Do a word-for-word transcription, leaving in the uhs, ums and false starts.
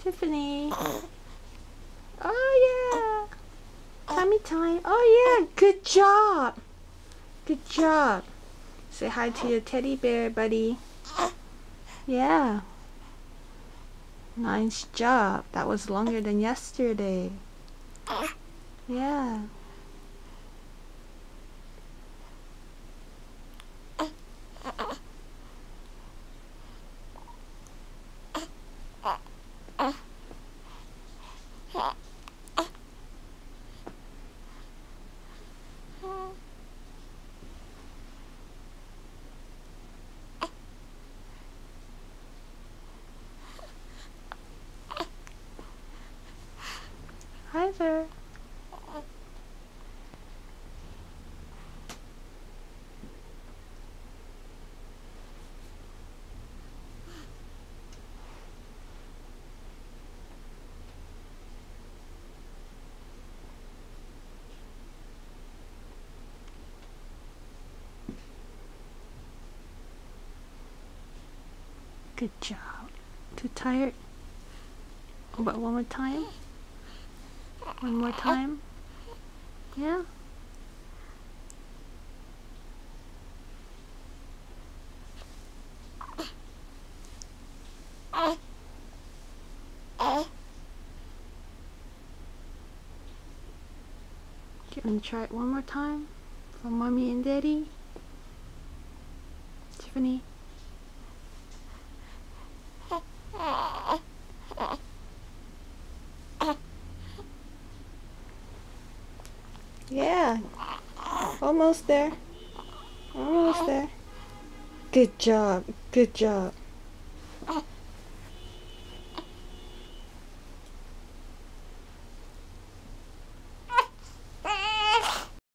Tiffany. Oh yeah. Tummy time. Oh yeah. Good job. Good job. Say hi to your teddy bear, buddy. Yeah. Nice job. That was longer than yesterday. Yeah. Hi there. Good job. Too tired? But one more time? One more time? Yeah? You want to try it one more time? For mommy and daddy? Tiffany? Yeah. Almost there. Almost there. Good job. Good job.